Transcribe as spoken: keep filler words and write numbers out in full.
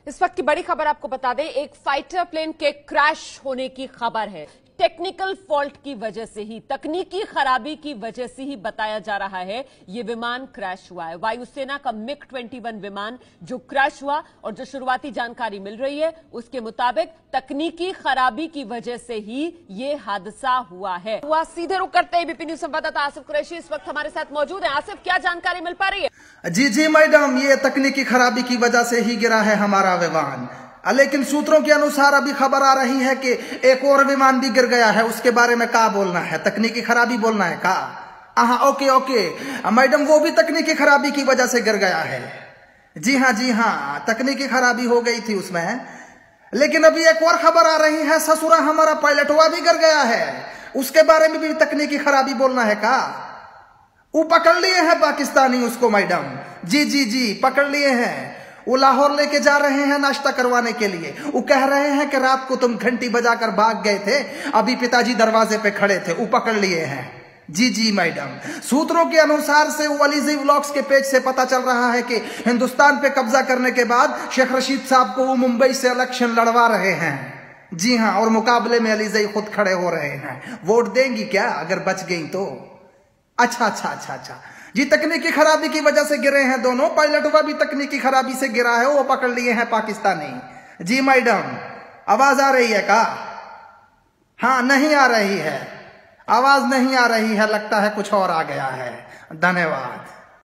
इस वक्त की बड़ी खबर आपको बता दें, एक फाइटर प्लेन के क्रैश होने की खबर है। टेक्निकल फॉल्ट की वजह से ही, तकनीकी खराबी की वजह से ही बताया जा रहा है ये विमान क्रैश हुआ है। वायुसेना का मिग इक्कीस विमान जो क्रैश हुआ और जो शुरुआती जानकारी मिल रही है उसके मुताबिक तकनीकी खराबी की वजह से ही ये हादसा हुआ है। हुआ सीधे रुक करते हैं बीपी न्यूज संवाददाता आसिफ कुरैशी इस वक्त हमारे साथ मौजूद है। आसिफ, क्या जानकारी मिल पा रही है? जी जी मैडम, ये तकनीकी खराबी की वजह से ही गिरा है हमारा विमान, लेकिन सूत्रों के अनुसार अभी खबर आ रही है कि एक और विमान भी गिर गया है। उसके बारे में क्या बोलना है? तकनीकी खराबी बोलना है का? हाँ, ओके ओके मैडम, वो भी तकनीकी खराबी की वजह से गिर गया है। जी हाँ जी हाँ, तकनीकी खराबी हो गई थी उसमें। लेकिन अभी एक और खबर आ रही है, ससुरा हमारा पायलटवा भी गिर गया है। उसके बारे में भी तकनीकी खराबी बोलना है का? वो पकड़ लिए हैं पाकिस्तानी उसको मैडम। जी जी जी पकड़ लिए हैं। वो लाहौर लेके जा रहे हैं नाश्ता करवाने के लिए। वो कह रहे हैं कि रात को तुम घंटी बजाकर भाग गए थे, अभी पिताजी दरवाजे पे खड़े थे। वो पकड़ लिए हैं। जी जी मैडम, सूत्रों के अनुसार से वो अलीजी व्लॉग्स के पेज से पता चल रहा है कि हिंदुस्तान पे कब्जा करने के बाद शेख रशीद साहब को वो मुंबई से इलेक्शन लड़वा रहे हैं। जी हाँ, और मुकाबले में अलीजी खुद खड़े हो रहे हैं। वोट देंगी क्या अगर बच गई तो? अच्छा अच्छा अच्छा अच्छा जी, तकनीकी खराबी की वजह से गिरे हैं दोनों। पायलटवा भी तकनीकी खराबी से गिरा है, वो पकड़ लिए हैं पाकिस्तानी। जी मैडम, आवाज आ रही है का? हाँ, नहीं आ रही है, आवाज नहीं आ रही है, लगता है कुछ और आ गया है। धन्यवाद।